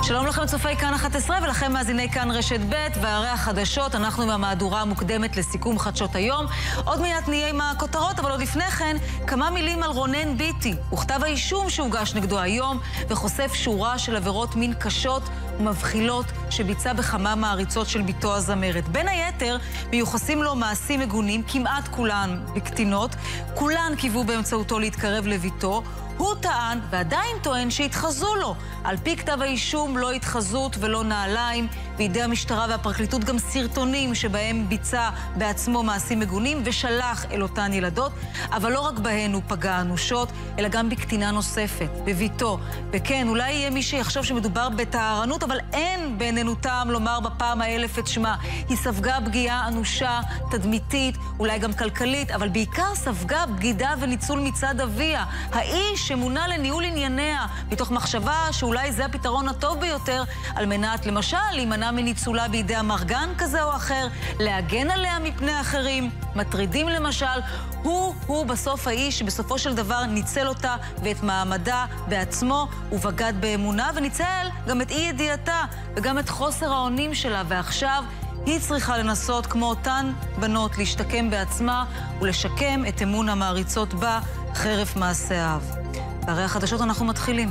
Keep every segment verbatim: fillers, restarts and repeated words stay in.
שלום לכם צופי כאן אחת עשרה ולכם מאזיני כאן רשת ב' והרי החדשות. אנחנו עם המהדורה המוקדמת לסיכום חדשות היום. עוד מעט נהיה עם הכותרות, אבל עוד לפני כן כמה מילים על רונן ביטי וכתב האישום שהוגש נגדו היום וחושף שורה של עבירות מין קשות ומבחילות שביצע בכמה מעריצות של ביתו הזמרת. בין היתר מיוחסים לו מעשים מגונים, כמעט כולן בקטינות, כולן קיוו באמצעותו להתקרב לביתו. הוא טען ועדיין טוען שהתחזו לו. על פי כתב האישום לא התחזות ולא נעליים, בידי המשטרה והפרקליטות גם סרטונים שבהם ביצע בעצמו מעשים מגונים ושלח אל אותן ילדות, אבל לא רק בהן הוא פגע אנושות, אלא גם בקטינה נוספת, בביתו. וכן, אולי יהיה מי שיחשוב שמדובר בטהרנות, אבל אין בעינינו טעם לומר בפעם האלף את שמה. היא ספגה פגיעה אנושה, תדמיתית, אולי גם כלכלית, אבל בעיקר ספגה בגידה וניצול מצד אביה. האיש שמונה לניהול ענייניה, מתוך מחשבה שאולי זה הפתרון הטוב ביותר, על מנת למשל להימנע מניצולה בידי המרגן כזה או אחר, להגן עליה מפני אחרים, מטרידים למשל. הוא, הוא בסוף האיש שבסופו של דבר ניצל אותה ואת מעמדה בעצמו ובגד באמונה, וניצל גם את אי ידיעתה וגם את חוסר האונים שלה, ועכשיו היא צריכה לנסות כמו אותן בנות להשתקם בעצמה ולשקם את אמון המעריצות בה חרף מעשה האב. והרי החדשות אנחנו מתחילים.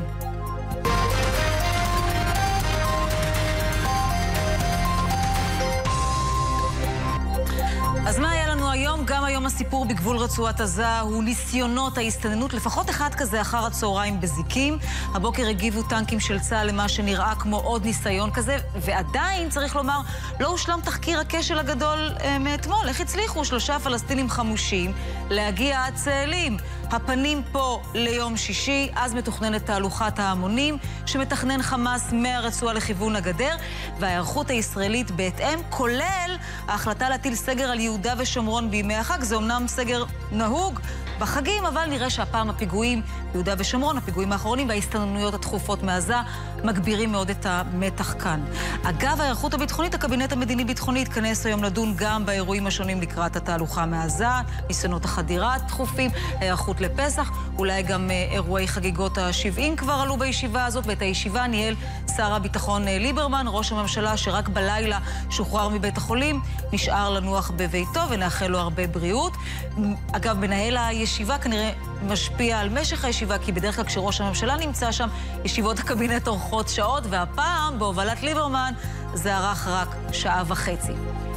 אז מה היה לנו היום? גם היום הסיפור בגבול רצועת עזה הוא ניסיונות ההסתננות, לפחות אחד כזה אחר הצהריים בזיקים. הבוקר הגיבו טנקים של צה"ל למה שנראה כמו עוד ניסיון כזה, ועדיין צריך לומר, לא הושלם תחקיר הכשל הגדול אה, מאתמול. איך הצליחו שלושה פלסטינים חמושים להגיע עד צאלים? הפנים פה ליום שישי, אז מתוכננת תהלוכת ההמונים שמתכנן חמאס מהרצועה לכיוון הגדר, וההיערכות הישראלית בהתאם, כולל ההחלטה להטיל סגר על יהודה ושומרון בימי החג. זה אומנם סגר נהוג בחגים, אבל נראה שהפעם הפיגועים ביהודה ושומרון, הפיגועים האחרונים וההסתננויות התכופות מעזה, מגבירים מאוד את המתח כאן. אגב ההיערכות הביטחונית, הקבינט המדיני-ביטחוני התכנס היום לדון גם באירועים השונים לקראת התהלוכה מעזה, ניסיונות החדירה התכופים, ההיערכות לפסח, אולי גם אירועי חגיגות ה-שבעים כבר עלו בישיבה הזאת, ואת הישיבה ניהל שר הביטחון ליברמן, ראש הממשלה שרק בלילה שוחרר מבית החולים, נשאר לנוח בביתו ונאחל לו הרבה בריאות. אגב, מנהל הישיבה כנראה משפיע על משך הישיבה, כי בדרך כלל כשראש הממשלה נמצא שם, ישיבות הקבינט אורכות שעות, והפעם בהובלת ליברמן זה ארך רק שעה וחצי.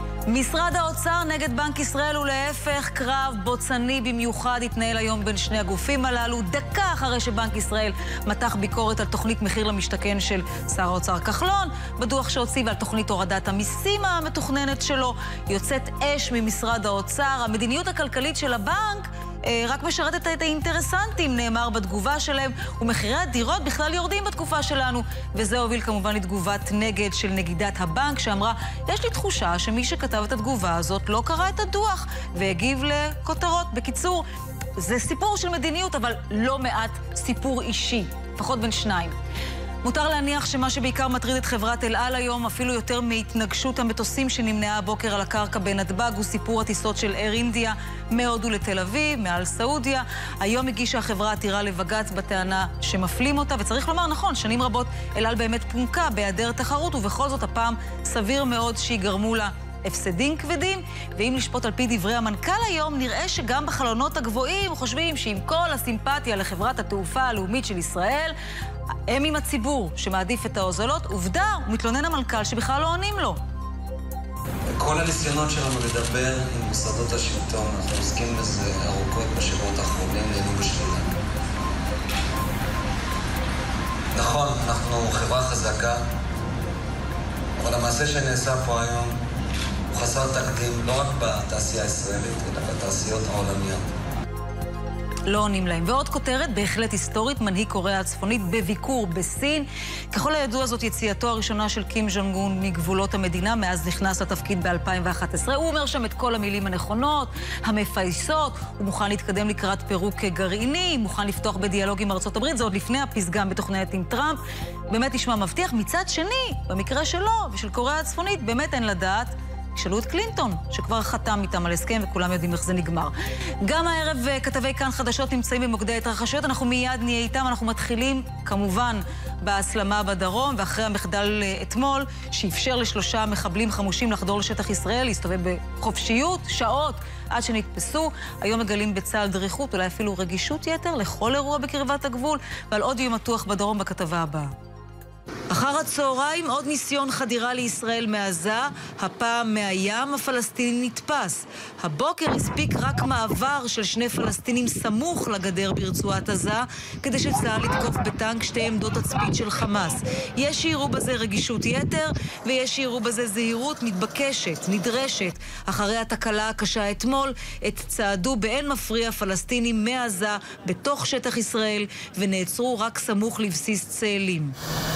משרד האוצר נגד בנק ישראל ולהפך, קרב בוצני במיוחד התנהל היום בין שני הגופים הללו, דקה אחרי שבנק ישראל מתח ביקורת על תוכנית מחיר למשתכן של שר האוצר כחלון, בדוח שהוציא ועל תוכנית הורדת המיסים המתוכננת שלו. יוצאת אש ממשרד האוצר, המדיניות הכלכלית של הבנק רק משרתת את האינטרסנטים, נאמר בתגובה שלהם, ומחירי הדירות בכלל יורדים בתקופה שלנו, וזה הוביל כמובן לתגובת נגד של נגידת הבנק, שאמרה, יש לי תחושה שמי שכתב את התגובה הזאת לא קרא את הדוח והגיב לכותרות. בקיצור, זה סיפור של מדיניות, אבל לא מעט סיפור אישי, לפחות בין שניים. מותר להניח שמה שבעיקר מטריד את חברת אל על היום, אפילו יותר מהתנגשות המטוסים שנמנעה הבוקר על הקרקע בנתב"ג, הוא סיפור הטיסות של אייר אינדיה מהודו לתל אביב, מעל סעודיה. היום הגישה החברה עתירה לבג"ץ בטענה שמפלים אותה, וצריך לומר, נכון, שנים רבות אל על באמת פונקה בהיעדר תחרות, ובכל זאת הפעם סביר מאוד שיגרמו לה הפסדים כבדים, ואם לשפוט על פי דברי המנכ"ל היום, נראה שגם בחלונות הגבוהים חושבים שעם כל הסימפתיה לחברת התעופה הלאומית של ישראל, הם עם הציבור שמעדיף את ההוזלות. עובדה, הוא מתלונן המנכ"ל שבכלל לא עונים לו. כל הניסיונות שלנו לדבר עם מוסדות השלטון, אנחנו עוסקים בזה ארוכות בשבועות האחרונים, נהנו בשבילה. נכון, אנחנו חברה חזקה, אבל המעשה שנעשה פה היום הוא חסר תקדים, לא רק בתעשייה הישראלית, אלא בתעשיות העולמיות. לא עונים להם. ועוד כותרת, בהחלט היסטורית, מנהיג קוריאה הצפונית בביקור בסין. ככל הידוע זאת יציאתו הראשונה של קים ז'ונג און מגבולות המדינה, מאז נכנס לתפקיד ב-אלפיים ואחת עשרה. הוא אומר שם את כל המילים הנכונות, המפייסות, הוא מוכן להתקדם לקראת פירוק גרעיני, מוכן לפתוח בדיאלוג עם ארצות הברית, זה עוד לפני הפסגה מתוכננת עם טראמפ. באמת נשמע מבטיח. מצד שני, במקרה שלו ושל קוריאה הצפונית, באמת אין לדעת. שאלו את קלינטון, שכבר חתם איתם על הסכם, וכולם יודעים איך זה נגמר. גם הערב כתבי כאן חדשות נמצאים במוקדי התרחשויות, אנחנו מיד נהיה איתם, אנחנו מתחילים כמובן בהסלמה בדרום, ואחרי המחדל אתמול, שאפשר לשלושה מחבלים חמושים לחדור לשטח ישראל, להסתובב בחופשיות, שעות, עד שנתפסו. היום מגלים בצה"ל דריכות, אולי אפילו רגישות יתר, לכל אירוע בקרבת הגבול, ועל עוד יום מתוח בדרום בכתבה הבאה. אחר הצהריים עוד ניסיון חדירה לישראל מעזה, הפעם מהים הפלסטיני נתפס. הבוקר הספיק רק מעבר של שני פלסטינים סמוך לגדר ברצועת עזה, כדי שצה"ל לתקוף בטנק שתי עמדות תצפית של חמאס. יש שיראו בזה רגישות יתר, ויש שיראו בזה זהירות מתבקשת, נדרשת. אחרי התקלה הקשה אתמול, את צעדו באין מפריע פלסטינים מעזה בתוך שטח ישראל, ונעצרו רק סמוך לבסיס צאלים.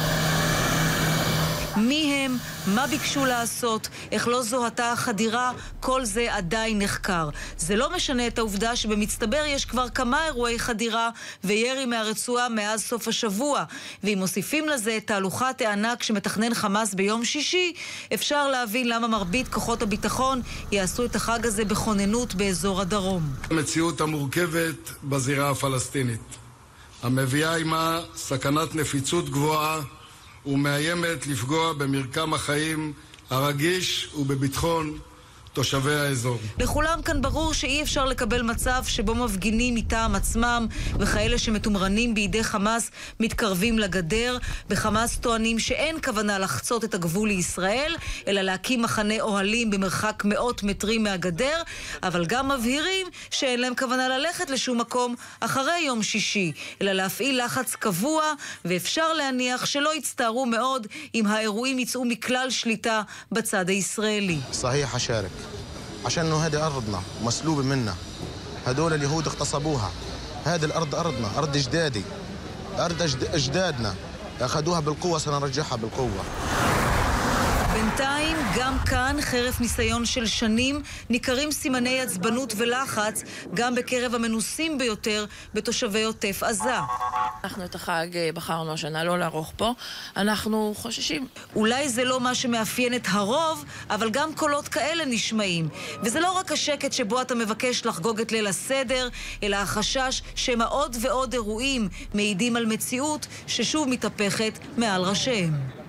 מי הם, מה ביקשו לעשות, איך לא זוהתה החדירה, כל זה עדיין נחקר. זה לא משנה את העובדה שבמצטבר יש כבר כמה אירועי חדירה וירי מהרצועה מאז סוף השבוע. ואם מוסיפים לזה את תהלוכת הענק שמתכנן חמאס ביום שישי, אפשר להבין למה מרבית כוחות הביטחון יעשו את החג הזה בכוננות באזור הדרום. המציאות המורכבת בזירה הפלסטינית, המביאה עימה סכנת נפיצות גבוהה, ומאיימת לפגוע במרקם החיים הרגיש ובביטחון תושבי האזור. לכולם כאן ברור שאי אפשר לקבל מצב שבו מפגינים מטעם עצמם וכאלה שמתומרנים בידי חמאס מתקרבים לגדר. בחמאס טוענים שאין כוונה לחצות את הגבול לישראל, אלא להקים מחנה אוהלים במרחק מאות מטרים מהגדר, אבל גם מבהירים שאין להם כוונה ללכת לשום מקום אחרי יום שישי, אלא להפעיל לחץ קבוע, ואפשר להניח שלא יצטערו מאוד אם האירועים יצאו מכלל שליטה בצד הישראלי. صحيح أشارك عشان إنه هذه أرضنا مسلوبة منا، هدول اليهود اغتصبوها، هذه الأرض أرضنا، أرض جدادي، أرض أجدادنا، أخذوها بالقوة سنرجعها بالقوة. בינתיים, גם כאן, חרף ניסיון של שנים, ניכרים סימני עצבנות ולחץ, גם בקרב המנוסים ביותר בתושבי עוטף עזה. אנחנו את החג בחרנו השנה לא לערוך פה, אנחנו חוששים. אולי זה לא מה שמאפיין את הרוב, אבל גם קולות כאלה נשמעים. וזה לא רק השקט שבו אתה מבקש לחגוג את ליל הסדר, אלא החשש שמה עוד ועוד אירועים מעידים על מציאות ששוב מתהפכת מעל ראשיהם.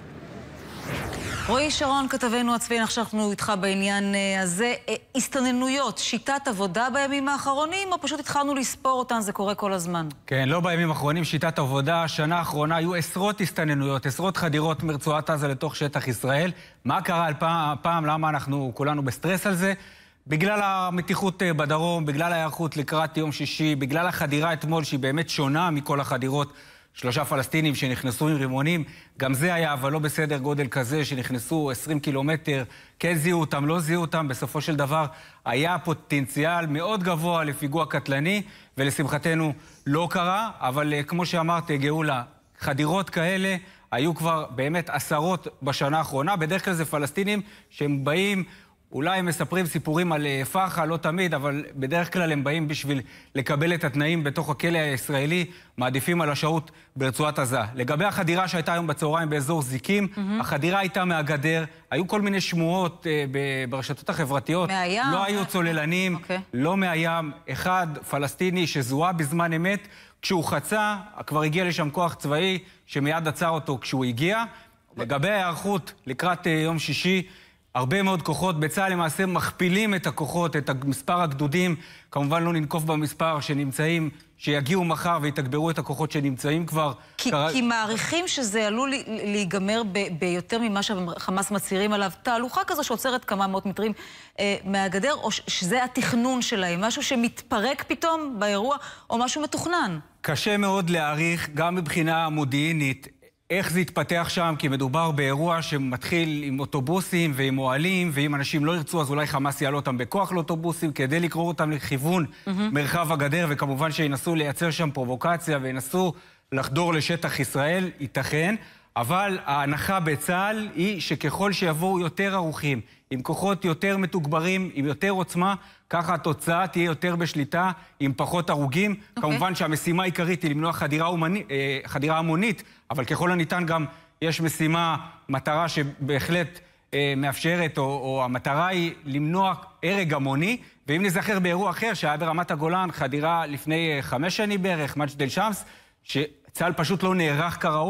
רועי שרון, כתבנו הצבאי, עכשיו אנחנו איתך בעניין הזה. הסתננויות, שיטת עבודה בימים האחרונים, או פשוט התחלנו לספור אותן, זה קורה כל הזמן? כן, לא בימים האחרונים, שיטת עבודה. השנה האחרונה היו עשרות הסתננויות, עשרות חדירות מרצועת עזה לתוך שטח ישראל. מה קרה על פעם, פעם, למה אנחנו כולנו בסטרס על זה? בגלל המתיחות בדרום, בגלל ההיערכות לקראת יום שישי, בגלל החדירה אתמול שהיא באמת שונה מכל החדירות. שלושה פלסטינים שנכנסו עם רימונים, גם זה היה, אבל לא בסדר גודל כזה, שנכנסו עשרים קילומטר, כן זיהו אותם, לא זיהו אותם, בסופו של דבר היה פוטנציאל מאוד גבוה לפיגוע קטלני, ולשמחתנו לא קרה, אבל כמו שאמרת, גאולה, חדירות כאלה היו כבר באמת עשרות בשנה האחרונה, בדרך כלל זה פלסטינים שהם באים, אולי הם מספרים סיפורים על פחה, לא תמיד, אבל בדרך כלל הם באים בשביל לקבל את התנאים בתוך הכלא הישראלי, מעדיפים על השהות ברצועת עזה. לגבי החדירה שהייתה היום בצהריים באזור זיקים, mm-hmm. החדירה הייתה מהגדר, היו כל מיני שמועות אה, ברשתות החברתיות. מהים? לא היו צוללנים, okay. לא מהים. אחד פלסטיני שזוהה בזמן אמת, כשהוא חצה, כבר הגיע לשם כוח צבאי שמיד עצר אותו כשהוא הגיע. לגבי ההיערכות לקראת אה, יום שישי, הרבה מאוד כוחות, בצה"ל למעשה מכפילים את הכוחות, את מספר הגדודים, כמובן לא ננקוף במספר שנמצאים, שיגיעו מחר ויתגברו את הכוחות שנמצאים כבר. כי, קר... כי מעריכים שזה עלול להיגמר ב, ביותר ממה שהחמאס מצהירים עליו, תהלוכה כזו שעוצרת כמה מאות מטרים אה, מהגדר, או שזה התכנון שלהם, משהו שמתפרק פתאום באירוע, או משהו מתוכנן. קשה מאוד להעריך, גם מבחינה מודיעינית, איך זה יתפתח שם, כי מדובר באירוע שמתחיל עם אוטובוסים ועם אוהלים, ואם אנשים לא ירצו, אז אולי חמאס יעלה אותם בכוח לאוטובוסים, כדי לקרוא אותם לכיוון mm-hmm. מרחב הגדר, וכמובן שינסו לייצר שם פרובוקציה, וינסו לחדור לשטח ישראל, ייתכן, אבל ההנחה בצה"ל היא שככל שיבואו יותר ערוכים, עם כוחות יותר מתוגברים, עם יותר עוצמה, ככה התוצאה תהיה יותר בשליטה, עם פחות הרוגים. Okay. כמובן שהמשימה העיקרית היא למנוע חדירה, אומני, חדירה המונית, אבל ככל הניתן גם יש משימה, מטרה שבהחלט אה, מאפשרת, או, או המטרה היא למנוע הרג המוני, ואם נזכר באירוע אחר שהיה ברמת הגולן, חדירה לפני חמש שנים בערך, מג'דל שמס, שצה"ל פשוט לא נערך כראוי,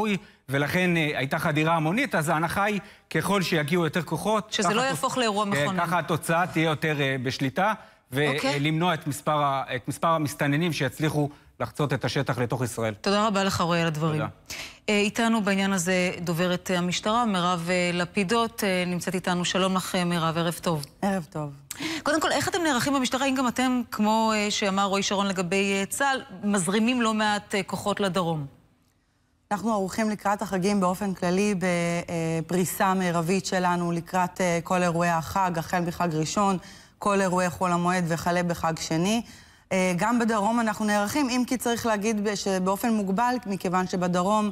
ולכן הייתה חדירה המונית, אז ההנחה היא ככל שיגיעו יותר כוחות... שזה לא יהפוך לאירוע מכונן. ככה התוצאה תהיה יותר בשליטה, ולמנוע את מספר, את מספר המסתננים שיצליחו לחצות את השטח לתוך ישראל. תודה רבה לך, רועי, על הדברים. תודה. איתנו בעניין הזה דוברת המשטרה, מירב לפידות, נמצאת איתנו. שלום לך, מירב, ערב טוב. ערב טוב. קודם כל, איך אתם נערכים במשטרה, אם גם אתם, כמו שאמר רועי שרון לגבי צה"ל, מזרימים לא מעט כוחות לדרום? אנחנו ערוכים לקראת החגים באופן כללי בפריסה מרבית שלנו לקראת כל אירועי החג, החל בחג ראשון, כל אירועי חול המועד וכלה בחג שני. גם בדרום אנחנו נערכים, אם כי צריך להגיד שבאופן מוגבל, מכיוון שבדרום,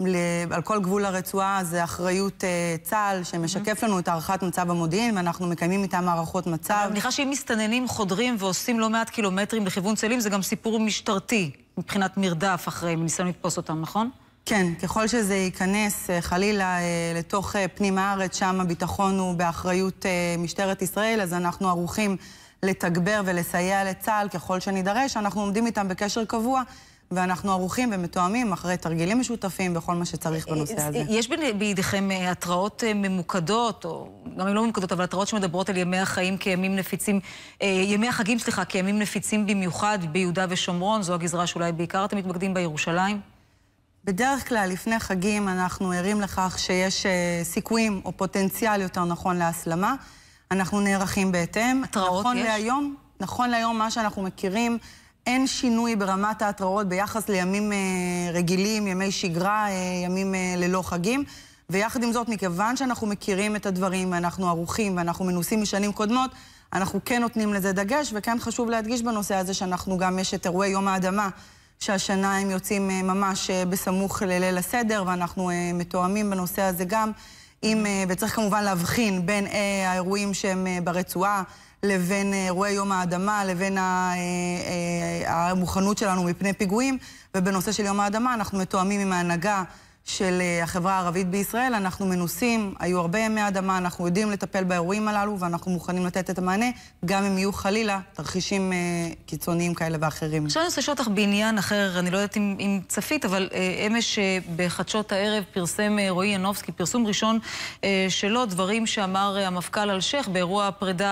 על כל גבול הרצועה, זה אחריות צה"ל שמשקף לנו את הערכת מצב המודיעין, ואנחנו מקיימים איתם מערכות מצב. אני מניחה שאם מסתננים חודרים ועושים לא מעט קילומטרים לכיוון צאלים, זה גם סיפור משטרתי, מבחינת מרדף אחרי, מניסיון לתפוס אותם, נכון? כן, ככל שזה ייכנס חלילה לתוך פנים הארץ, שם הביטחון הוא באחריות משטרת ישראל, אז אנחנו ערוכים לתגבר ולסייע לצה"ל ככל שנידרש. אנחנו עומדים איתם בקשר קבוע, ואנחנו ערוכים ומתואמים אחרי תרגילים משותפים בכל מה שצריך בנושא הזה. יש בידיכם התראות ממוקדות, או גם אם לא ממוקדות, אבל התראות שמדברות על ימי החיים כימים נפיצים, ימי החגים, סליחה, כימים נפיצים במיוחד ביהודה ושומרון, זו הגזרה שאולי בעיקר אתם מתמקדים בירושלים? בדרך כלל, לפני חגים, אנחנו ערים לכך שיש סיכויים או פוטנציאל יותר נכון להסלמה. אנחנו נערכים בהתאם. התראות נכון יש? להיום, נכון להיום, מה שאנחנו מכירים, אין שינוי ברמת ההתראות ביחס לימים רגילים, ימי שגרה, ימים ללא חגים. ויחד עם זאת, מכיוון שאנחנו מכירים את הדברים, ואנחנו ערוכים, ואנחנו מנוסים משנים קודמות, אנחנו כן נותנים לזה דגש, וכן חשוב להדגיש בנושא הזה שאנחנו גם יש את אירועי יום האדמה, שהשנה הם יוצאים ממש בסמוך לליל הסדר, ואנחנו מתואמים בנושא הזה גם, עם, וצריך כמובן להבחין בין האירועים שהם ברצועה, לבין אירועי יום האדמה, לבין המוכנות שלנו מפני פיגועים, ובנושא של יום האדמה אנחנו מתואמים עם ההנהגה של החברה הערבית בישראל, אנחנו מנוסים, היו הרבה ימי אדמה, אנחנו יודעים לטפל באירועים הללו, ואנחנו מוכנים לתת את המענה, גם אם יהיו חלילה תרחישים קיצוניים כאלה ואחרים. עכשיו אני רוצה לשאול אותך בעניין אחר, אני לא יודעת אם, אם צפית, אבל אמש בחדשות הערב פרסם רועי ינובסקי, פרסום ראשון שלו, דברים שאמר המפכ"ל אלשיך באירוע הפרידה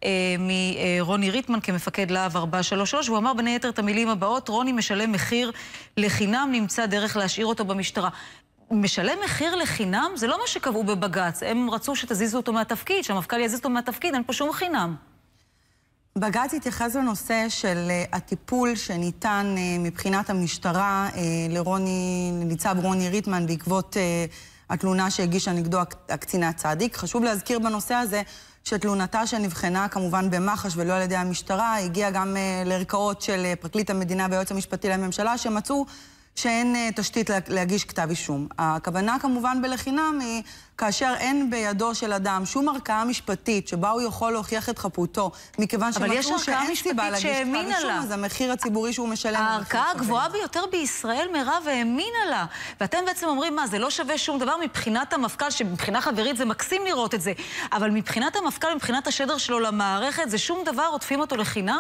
מרוני ריטמן כמפקד להב ארבע שלוש שלוש, והוא אמר בין היתר את המילים הבאות, רוני משלם מחיר לחינם, נמצא דרך להשאיר אותו במשטרה. משלם מחיר לחינם? זה לא מה שקבעו בבג"ץ. הם רצו שתזיזו אותו מהתפקיד, שהמפכ"ל יזיז אותו מהתפקיד, אין פה שום חינם. בג"ץ התייחס לנושא של הטיפול שניתן מבחינת המשטרה לרוני, לניצב רוני ריטמן בעקבות התלונה שהגישה נגדו הקצינה צדיק. חשוב להזכיר בנושא הזה שתלונתה שנבחנה כמובן במח"ש ולא על ידי המשטרה, הגיעה גם לערכאות של פרקליט המדינה והיועץ המשפטי לממשלה, שמצאו שאין תשתית להגיש כתב אישום. הכוונה כמובן בלחינם היא כאשר אין בידו של אדם שום ערכאה משפטית שבה הוא יכול להוכיח את חפותו, מכיוון שמצאו שאין סיבה להגיש כתב אישום, אז המחיר הציבורי שהוא משלם... הערכאה הגבוהה ביותר בישראל, מירב, האמינה לה. ואתם בעצם אומרים, מה, זה לא שווה שום דבר מבחינת המפכ"ל, שמבחינה חברית זה מקסים לראות את זה, אבל מבחינת המפכ"ל, מבחינת השדר שלו למערכת, זה שום דבר, עוטפים אותו לחינם?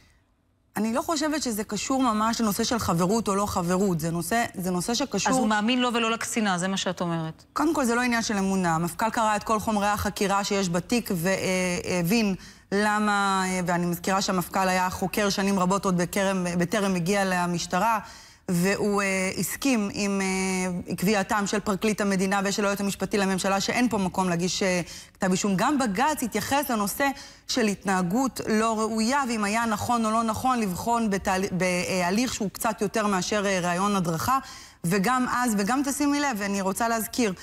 אני לא חושבת שזה קשור ממש לנושא של חברות או לא חברות. זה נושא, זה נושא שקשור... אז הוא מאמין לו ולא לקצינה, זה מה שאת אומרת. קודם כל, זה לא עניין של אמונה. המפכ"ל קרא את כל חומרי החקירה שיש בתיק והבין למה, ואני מזכירה שהמפכ"ל היה חוקר שנים רבות עוד בקרם, בטרם הגיע למשטרה, והוא uh, הסכים עם uh, קביעתם של פרקליט המדינה ושל היועץ המשפטי לממשלה שאין פה מקום להגיש uh, כתב אישום. גם בג"ץ התייחס לנושא של התנהגות לא ראויה, ואם היה נכון או לא נכון לבחון בתהל... בהליך שהוא קצת יותר מאשר uh, רעיון הדרכה, וגם אז, וגם תשימי לב, אני רוצה להזכיר,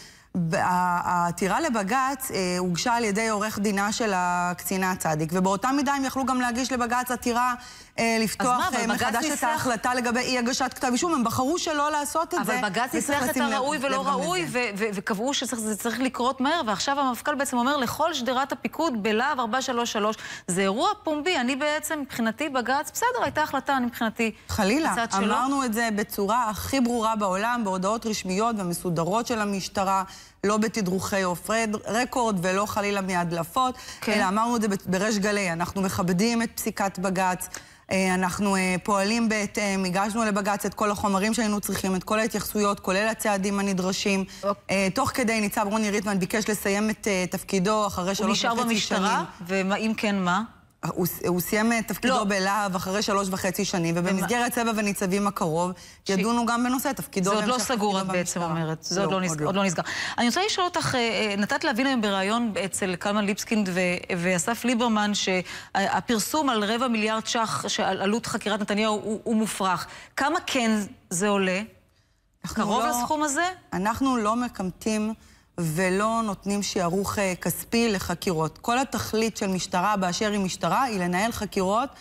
העתירה לבג"ץ הוגשה על ידי עורך דינה של הקצינה צדיק, ובאותה מידה הם יכלו גם להגיש לבג"ץ עתירה לפתוח מחדש את ההחלטה לגבי אי הגשת כתב אישום. הם בחרו שלא לעשות את זה. אבל בג"ץ ניסח את הראוי ולא ראוי, וקבעו שזה צריך לקרות מהר, ועכשיו המפכ"ל בעצם אומר לכל שדרת הפיקוד בלהב ארבע שלוש שלוש, זה אירוע פומבי. אני בעצם, מבחינתי בג"ץ, בסדר, הייתה החלטה, אני מבחינתי חלילה, אמרנו את זה בצורה הכי ברורה בעולם, בהודעות רשמיות ומסודרות של המשטרה, לא בתדרוכי אוף רקורד ולא חלילה מהדלפות, אלא אמרנו את זה בריש גלי. אנחנו מכבדים את פסיקת בג"ץ, אנחנו פועלים בהתאם, הגשנו לבג"ץ את כל החומרים שהיינו צריכים, את כל ההתייחסויות, כולל הצעדים הנדרשים. תוך כדי ניצב רוני ריטמן ביקש לסיים את תפקידו אחרי שלוש וחצי שנים. הוא נשאר במשטרה? ואם כן, מה? הוא, הוא סיים את תפקידו בלהב אחרי שלוש וחצי שנים, ובמסגרת סבב הניצבים הקרוב, ידונו גם בנושא תפקידו. זה עוד לא סגור, את בעצם אומרת. זה עוד לא נסגר. אני רוצה לשאול אותך, נתת להבין היום בריאיון אצל קלמן ליבסקינד ואסף ליברמן, שהפרסום על רבע מיליארד ש"ח, על עלות חקירת נתניהו, הוא מופרך. כמה כן זה עולה? קרוב לסכום הזה? אנחנו לא מקמתים ולא נותנים שיערוך כספי לחקירות. כל התכלית של משטרה באשר היא משטרה היא לנהל חקירות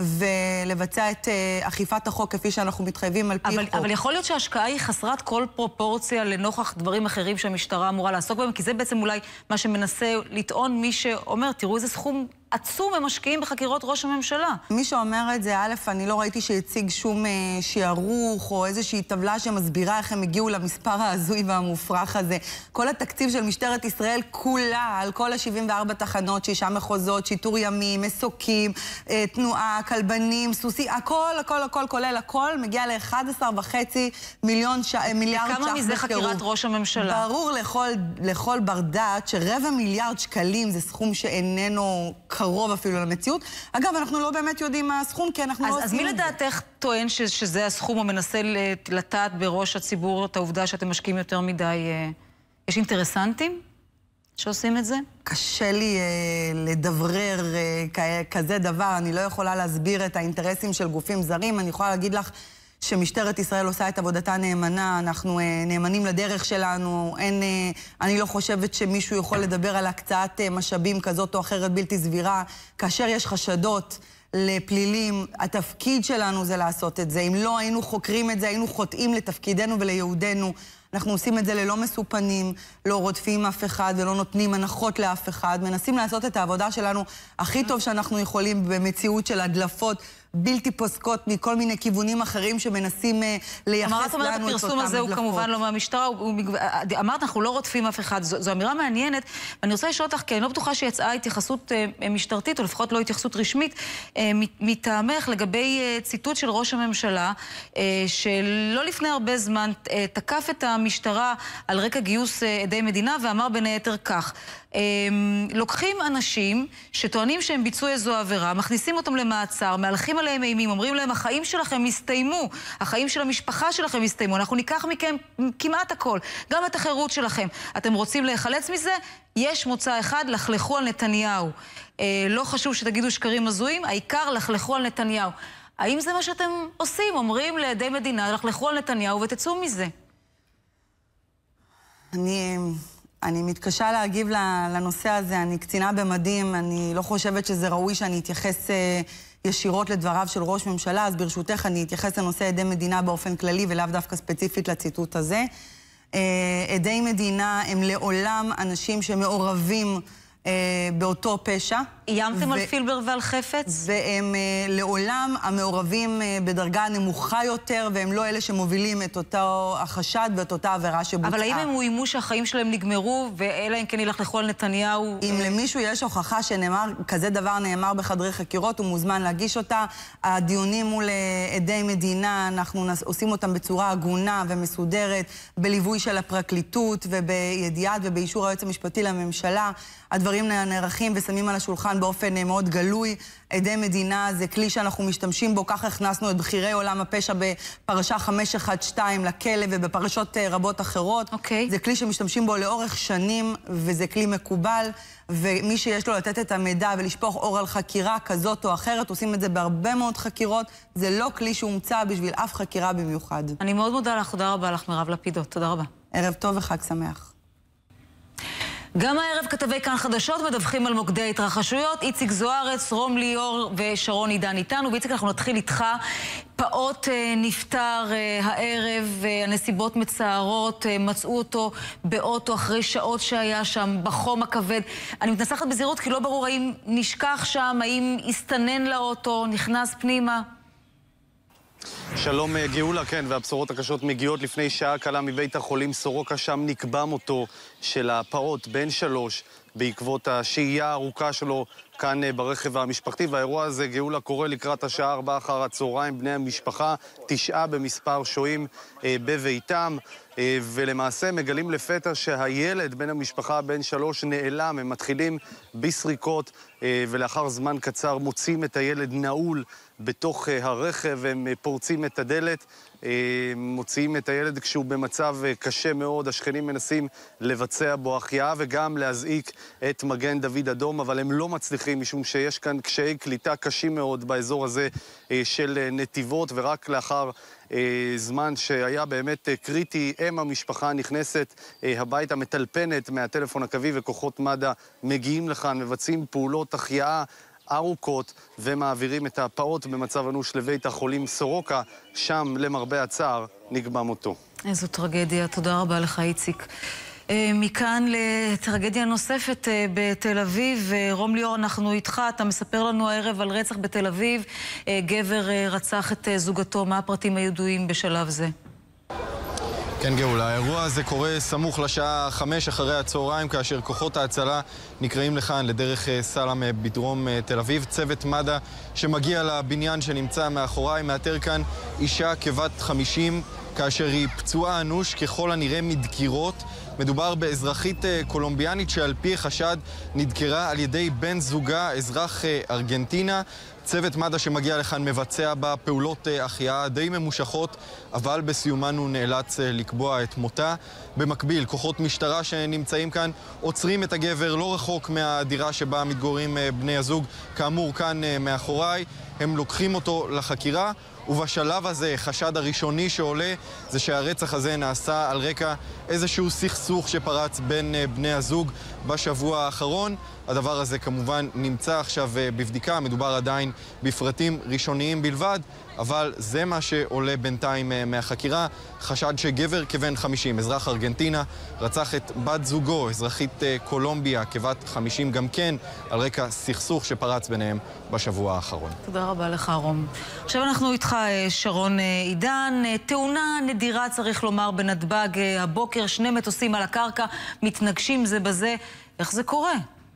ולבצע את אכיפת החוק כפי שאנחנו מתחייבים על פי אבל, חוק. אבל יכול להיות שההשקעה היא חסרת כל פרופורציה לנוכח דברים אחרים שהמשטרה אמורה לעסוק בהם, כי זה בעצם אולי מה שמנסה לטעון מי שאומר, תראו איזה סכום עצום הם משקיעים בחקירות ראש הממשלה. מי שאומר את זה, א', אני לא ראיתי שהציג שום אה, שיערוך או איזושהי טבלה שמסבירה איך הם הגיעו למספר ההזוי והמופרך הזה. כל התקציב של משטרת ישראל כולה, על כל ה-שבעים וארבע תחנות, שישה מחוזות, שיטור ימי, מסוקים, אה, תנועה, כלבנים, סוסי, הכל, הכל, הכל, כולל הכל, מגיע ל-אחד עשר וחצי מיליון ש... מיליארד ש"ח. וכמה מזה חקירת ראש הממשלה? ברור לכל, לכל בר דעת שרבע מיליארד שקלים זה סכום שאיננו קרוב אפילו למציאות. אגב, אנחנו לא באמת יודעים מה הסכום, כי אנחנו אז, לא עושים אז מי לדעתך טוען ש, שזה הסכום או מנסה לטעת בראש הציבור את העובדה שאתם משקיעים יותר מדי? אה, יש אינטרסנטים שעושים את זה? קשה לי אה, לדברר אה, כזה דבר. אני לא יכולה להסביר את האינטרסים של גופים זרים. אני יכולה להגיד לך שמשטרת ישראל עושה את עבודתה נאמנה, אנחנו אה, נאמנים לדרך שלנו, אין, אה, אני לא חושבת שמישהו יכול לדבר על הקצאת אה, משאבים כזאת או אחרת בלתי סבירה, כאשר יש חשדות לפלילים, התפקיד שלנו זה לעשות את זה. אם לא היינו חוקרים את זה, היינו חוטאים לתפקידנו ולייעודנו. אנחנו עושים את זה ללא מסופנים, לא רודפים אף אחד ולא נותנים הנחות לאף אחד. מנסים לעשות את העבודה שלנו הכי טוב שאנחנו יכולים במציאות של הדלפות בלתי פוסקות מכל מיני כיוונים אחרים שמנסים לייחס לנו את אותם הדלפות. אמרת, הפרסום הזה הוא כמובן לא מהמשטרה, אמרת, אנחנו לא רודפים אף אחד. זו אמירה מעניינת, ואני רוצה לשאול אותך, כי אני לא בטוחה שיצאה התייחסות משטרתית, או לפחות לא התייחסות רשמית, מטעמך לגבי ציטוט של ראש הממשלה, שלא לפני הרבה זמן תקף את המשטרה על רקע גיוס עדי מדינה, ואמר בין היתר כך, לוקחים אנשים שטוענים שהם ביצעו איזו עבירה, מכניסים אותם למעצר, מהלכים עליהם אימים, אומרים להם, החיים שלכם הסתיימו, החיים של המשפחה שלכם הסתיימו, אנחנו ניקח מכם כמעט הכל, גם את החירות שלכם. אתם רוצים להיחלץ מזה? יש מוצא אחד, לחלכו על נתניהו. אה, לא חשוב שתגידו שקרים הזויים, העיקר לחלכו על נתניהו. האם זה מה שאתם עושים? אומרים לעדי מדינה, לחלכו על נתניהו ותצאו מזה. אני... אני מתקשה להגיב לנושא הזה, אני קצינה במדים, אני לא חושבת שזה ראוי שאני אתייחס ישירות לדבריו של ראש ממשלה, אז ברשותך אני אתייחס לנושא עדי מדינה באופן כללי ולאו דווקא ספציפית לציטוט הזה. עדי מדינה הם לעולם אנשים שמעורבים באותו פשע. איימתם על פילבר ועל חפץ? והם לעולם המעורבים בדרגה נמוכה יותר, והם לא אלה שמובילים את אותו החשד ואת אותה עבירה שבוצעה. אבל האם הם איימו שהחיים שלהם נגמרו, ואלא אם כן ילכלכו על נתניהו? אם למישהו יש הוכחה שנאמר, כזה דבר נאמר בחדרי חקירות, הוא מוזמן להגיש אותה. הדיונים מול עדי מדינה, אנחנו עושים אותם בצורה הגונה ומסודרת, בליווי של הפרקליטות ובידיעת ובאישור היועץ המשפטי לממשלה. הדברים נערכים ושמים על השולחן באופן מאוד גלוי. עדי מדינה זה כלי שאנחנו משתמשים בו, כך הכנסנו את בכירי עולם הפשע בפרשה חמש אחת שתיים לכלא ובפרשות רבות אחרות. Okay. זה כלי שמשתמשים בו לאורך שנים וזה כלי מקובל, ומי שיש לו לתת את המידע ולשפוך אור על חקירה כזאת או אחרת, עושים את זה בהרבה מאוד חקירות. זה לא כלי שהומצא בשביל אף חקירה במיוחד. אני מאוד מודה לך, תודה רבה לך מירב לפידות, תודה רבה. ערב טוב וחג שמח. גם הערב כתבי כאן חדשות מדווחים על מוקדי ההתרחשויות. איציק זוארץ, רום ליאור ושרון עידן איתנו. ואיציק, אנחנו נתחיל איתך. פעוט נפטר הערב, הנסיבות מצערות, מצאו אותו באוטו אחרי שעות שהיה שם, בחום הכבד. אני מתנסחת בזהירות כי לא ברור האם נשכח שם, האם הסתנן לאוטו, נכנס פנימה. שלום גאולה, כן, והבשורות הקשות מגיעות לפני שעה קלה מבית החולים סורוקה, שם נקבע מותו של הפעוט בן שלוש בעקבות השהייה הארוכה שלו כאן ברכב המשפחתי, והאירוע הזה, גאולה, קורה לקראת השעה ארבע אחר הצהריים. בני המשפחה, תשעה במספר, שוהים בביתם, ולמעשה מגלים לפתע שהילד בן המשפחה, בן שלוש, נעלם. הם מתחילים בסריקות, ולאחר זמן קצר מוצאים את הילד נעול בתוך הרכב. הם פורצים את הדלת, מוציאים את הילד כשהוא במצב קשה מאוד. השכנים מנסים לבצע בו החייאה וגם להזעיק את מגן דוד אדום, אבל הם לא מצליחים, משום שיש כאן קשיי קליטה קשים מאוד באזור הזה של נתיבות, ורק לאחר זמן שהיה באמת קריטי, אם המשפחה נכנסת הביתה, מטלפנת מהטלפון הקווי, וכוחות מד"א מגיעים לכאן, מבצעים פעולות החייאה ארוכות ומעבירים את הפעוט במצב אנוש לבית החולים סורוקה. שם, למרבה הצער, נקבע מותו. איזו טרגדיה. תודה רבה לך, איציק. מכאן לטרגדיה נוספת בתל אביב. רום ליאור, אנחנו איתך. אתה מספר לנו הערב על רצח בתל אביב. גבר רצח את זוגתו. מה הפרטים הידועים בשלב זה? כן, גאולה, האירוע הזה קורה סמוך לשעה חמש אחרי הצהריים, כאשר כוחות ההצלה נקראים לכאן לדרך סלם בדרום תל אביב. צוות מד"א שמגיע לבניין שנמצא מאחוריי מאתר כאן אישה כבת חמישים, כאשר היא פצועה אנוש, ככל הנראה מדקירות. מדובר באזרחית קולומביאנית שעל פי חשד נדקרה על ידי בן זוגה, אזרח ארגנטינה. צוות מד"א שמגיע לכאן מבצע בה פעולות החייאה די ממושכות, אבל בסיומן הוא נאלץ לקבוע את מותה. במקביל, כוחות משטרה שנמצאים כאן עוצרים את הגבר לא רחוק מהדירה שבה מתגוררים בני הזוג, כאמור כאן מאחוריי. הם לוקחים אותו לחקירה, ובשלב הזה חשד הראשוני שעולה זה שהרצח הזה נעשה על רקע איזשהו סכסוך שפרץ בין בני הזוג בשבוע האחרון. הדבר הזה כמובן נמצא עכשיו בבדיקה, מדובר עדיין בפרטים ראשוניים בלבד, אבל זה מה שעולה בינתיים מהחקירה. חשד שגבר כבן חמישים, אזרח ארגנטינה, רצח את בת זוגו, אזרחית קולומביה, כבת חמישים גם כן, על רקע סכסוך שפרץ ביניהם בשבוע האחרון. תודה רבה לך, רום. עכשיו אנחנו איתך, שרון עידן. תאונה נדירה, צריך לומר, בנתב"ג הבוקר. שני מטוסים על הקרקע מתנגשים זה בזה. איך זה קורה?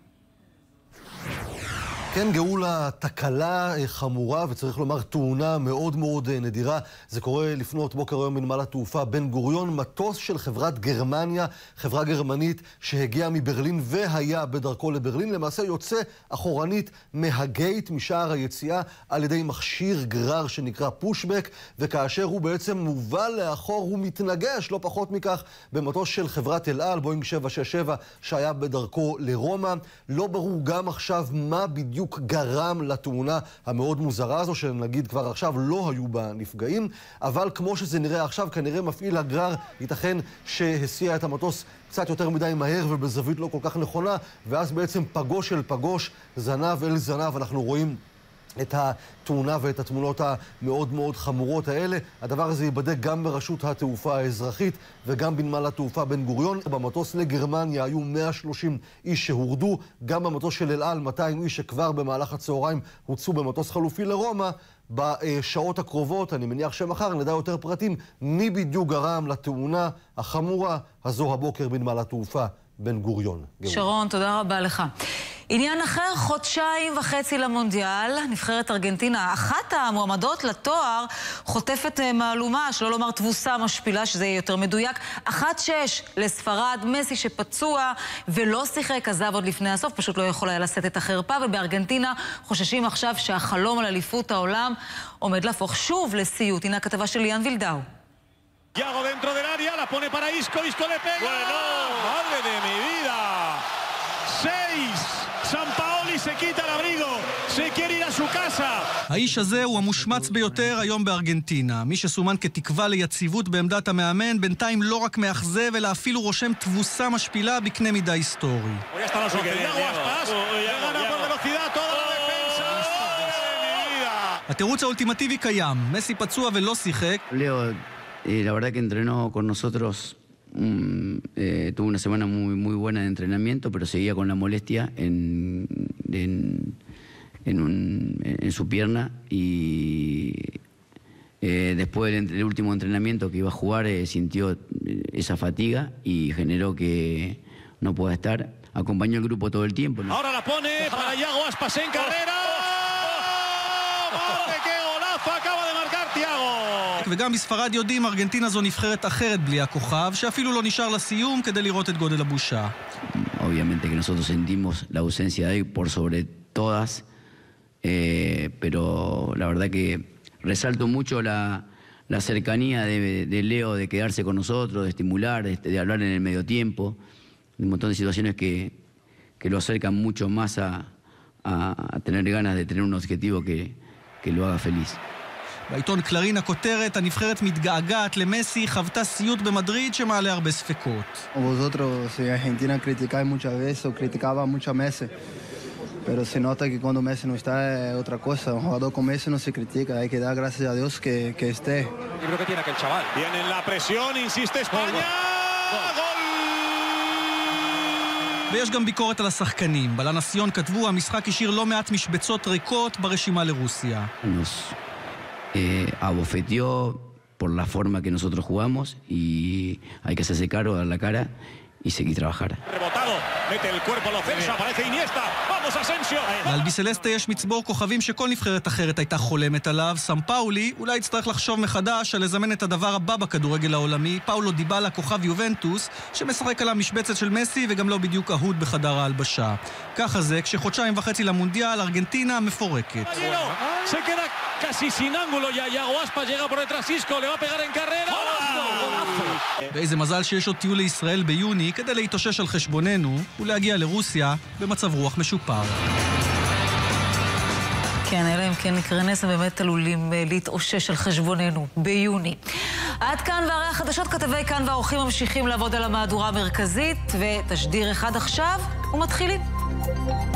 כן, גאולה, תקלה חמורה, וצריך לומר תאונה מאוד מאוד נדירה. זה קורה לפנות בוקר היום מנמל התעופה בן גוריון. מטוס של חברת גרמניה, חברה גרמנית שהגיעה מברלין והיה בדרכו לברלין, למעשה יוצא אחורנית מהגייט, משער היציאה, על ידי מכשיר גרר שנקרא פושבק, וכאשר הוא בעצם מובל לאחור, הוא מתנגש, לא פחות מכך, במטוס של חברת אל על, בואינג שבע שש שבע, שהיה בדרכו לרומא. לא ברור גם עכשיו מה בדיוק גרם לתאונה המאוד מוזרה הזו, שנגיד כבר עכשיו לא היו בה נפגעים, אבל כמו שזה נראה עכשיו, כנראה מפעיל הגרר ייתכן שהסיע את המטוס קצת יותר מדי מהר ובזווית לא כל כך נכונה, ואז בעצם פגוש אל פגוש, זנב אל זנב. אנחנו רואים את התאונה ואת התמונות המאוד מאוד חמורות האלה. הדבר הזה ייבדק גם ברשות התעופה האזרחית וגם בנמל התעופה בן גוריון. במטוס לגרמניה היו מאה ושלושים איש שהורדו, גם במטוס של אל על מאתיים איש שכבר במהלך הצהריים הוצאו במטוס חלופי לרומא. בשעות הקרובות, אני מניח שמחר נדע יותר פרטים מי בדיוק גרם לתאונה החמורה הזו הבוקר בנמל התעופה בן גוריון. שרון, תודה רבה לך. עניין אחר, חודשיים וחצי למונדיאל, נבחרת ארגנטינה, אחת המועמדות לתואר, חוטפת מהלומה, שלא לומר תבוסה משפילה, שזה יהיה יותר מדויק. אחת שש לספרד, מסי שפצוע ולא שיחק, עזב עוד לפני הסוף, פשוט לא יכול היה לשאת את החרפה, ובארגנטינה חוששים עכשיו שהחלום על אליפות העולם עומד להפוך שוב לסיוט. הנה הכתבה של ליאן וילדאו. Yago dentro del área, la pone para Isco, Isco le pega. Bueno, madre de mi vida. Seis. Sampaoli se quita el abrigo, se quiere ir a su casa. האיש הזה הוא המושמץ ביותר היום בארגנטינה. מי שסומן כתקווה ליציבות בעמדת המאמן, בינתיים לא רק מאכזב, אלא אפילו רושם תבוסה משפילה בקנה מידה היסטורי. התירוץ האולטימטיבי קיים. מסי פצוע ולא שיחק. La verdad que entrenó con nosotros, um, eh, tuvo una semana muy, muy buena de entrenamiento, pero seguía con la molestia en, en, en, un, en su pierna y eh, después del, del último entrenamiento que iba a jugar eh, sintió esa fatiga y generó que no pueda estar. acompañó al grupo todo el tiempo, ¿no? Ahora la pone para Iago Aspas en carrera. ¡Madre, qué golazo acaba de marcar Thiago! וגם בספרד יודעים, ארגנטינה זו נבחרת אחרת בלי הכוכב, שאפילו לא נשאר לסיום כדי לראות את גודל הבושה. Obviamente que nosotros sentimos la ausencia de él por sobre todas, eh, pero la verdad que resalto mucho la, la cercanía de, de Leo, de quedarse con nosotros, de estimular, de, de hablar en el medio tiempo, un montón de situaciones que, que lo acercan mucho más a, a, a tener ganas de tener un objetivo que, que lo haga feliz. בעיתון קלרין הכותרת, הנבחרת מתגעגעת למסי, חוותה סיוט במדריד שמעלה הרבה ספקות. Vosotros en Argentina criticáis muchas veces o criticaba mucho a Messi, pero se nota que cuando Messi no está es otra cosa. Un jugador con Messi no se critica, hay que dar gracias a Dios que, que esté. Y creo que tiene aquel chaval. Viene en la presión, insiste España. ¡Gol! ויש גם ביקורת על השחקנים. בלנסיון כתבו, המשחק השאיר לא מעט משבצות ריקות ברשימה לרוסיה. Eh, abofeteó por la forma que nosotros jugamos y hay que hacerse cargo, dar la cara y seguir trabajar. Rebotado, mete el cuerpo a la ofensa, aparece Iniesta. ¡Vamos, Asensio! על ביסלסטה יש מצבור כוכבים שכל נבחרת אחרת הייתה חולמת עליו. סם פאולי אולי יצטרך לחשוב מחדש על לזמן את הדבר הבא בכדורגל העולמי. פאולו דיבאלה, כוכב יובנטוס, שמשחק על המשבצת של מסי וגם לא בדיוק אהוד בחדר ההלבשה. ככה זה, כשחודשיים וחצי למונדיאל, ארגנטינה מפורקת. Se queda casi sin ángulo ya. Iago Aspas llega por detrás. Isco le va a pegar en carrera. ואיזה מזל שיש עוד טיול לישראל ביוני כדי להתאושש על חשבוננו ולהגיע לרוסיה במצב רוח משופר. כן, אלא אם כן נקרא נס, באמת עלולים להתאושש על חשבוננו ביוני. עד כאן והרי החדשות, כתבי כאן והאורחים ממשיכים לעבוד על המהדורה המרכזית, ותשדיר אחד עכשיו ומתחילים.